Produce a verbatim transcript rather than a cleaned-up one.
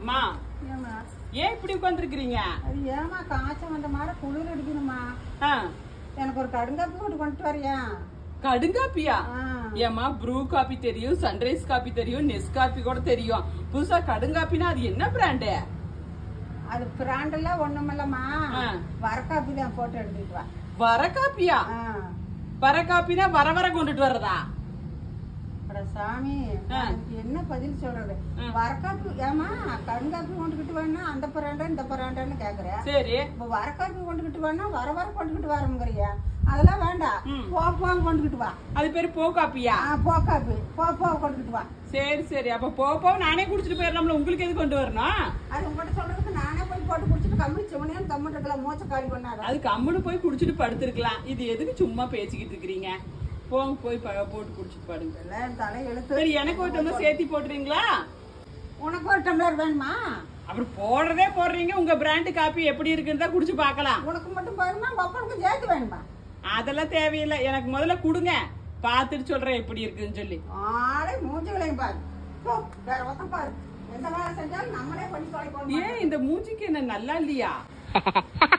அம்மா ஏன் இப்படி உட்காந்துருக்கீங்க? ஏமா காய்ச்சல் வந்த மாதிரி குளிர் அடிக்கணுமா? எனக்கு ஒரு கடுங்காப்பி போட்டு கொண்டு வரியா? கடுங்காப்பியா? ஏமா ப்ரூ காபி தெரியும், சன்ரைஸ் காபி தெரியும், நெஸ் காபி கூட தெரியும். புதுசா கடுங்காப்பினா அது என்ன பிராண்டு? அது பிராண்ட் எல்லாம் ஒண்ணுமில்லமா, வர காப்பி தான் போட்டு எடுத்துட்டு வா. வர காப்பியா? வர காப்பினா வர வர கொண்டுட்டு வர்றதா? சாமி என்ன பதில் சொல்றது? வரக்காப்பி ஏமா கடுங்காப்பி கொண்டுகிட்டு வேணா அந்த பராண்டா இந்த பராண்டான்னு கேக்குறேன். சரி, இப்ப வரக்காப்பி கொண்டுகிட்டு வேணா வர வர கொண்டுகிட்டு வரமுங்கிறியா? அதெல்லாம் வேண்டாம், போ போங்க கொண்டுகிட்டு வா. அது பேரு போ காப்பியா? போ காப்பி, போ போ கொண்டுகிட்டு வா. சரி சரி, அப்ப போ போ நானே குடிச்சிட்டு போயிடலாம்ல, உங்களுக்கு எது கொண்டு வரணும்? அது உங்ககிட்ட சொல்றதுக்கு நானே போய் போட்டு குடிச்சிட்டு கம்மி சிவனையும் கம்மன் இருக்கலாம், மூச்சை காலி பண்ணாத. அது கம்முன்னு போய் குடிச்சிட்டு படுத்திருக்கலாம், இது எதுக்கு சும்மா பேசிக்கிட்டு இருக்கிறீங்க? போங்க போய் போட்டு குடிச்சிட்டு பாடுங்க. தலை எழுத்து. சரி, எனக்கு ஒரு டம்ளர் சேர்த்தி போட்டுறீங்களா? உனக்கு ஒரு டம்ளர் வேணுமா? அப்படி போடுறதே போடுறீங்க, உங்க பிராண்ட் காப்பி எப்படி இருக்குன்னு தான் குடிச்சு பாக்கலாம். உனக்கு மட்டும் வேணுமா, பப்பனுக்கு சேர்த்து வேணுமா? அதெல்லாம் தேவையில்லை, எனக்கு முதல்ல கொடுங்க, பாத்துட்டு சொல்றேன் எப்படி இருக்குன்னு சொல்லி. ஆளே மூஞ்சிகளையும் பாரு, வேற ஒருத்தன் பாரு. எந்த வேலை செஞ்சாலும் நம்மளே பண்ணி தொலைப்போம். ஏன் இந்த மூஞ்சிக்கு என்ன நல்லா இல்லையா?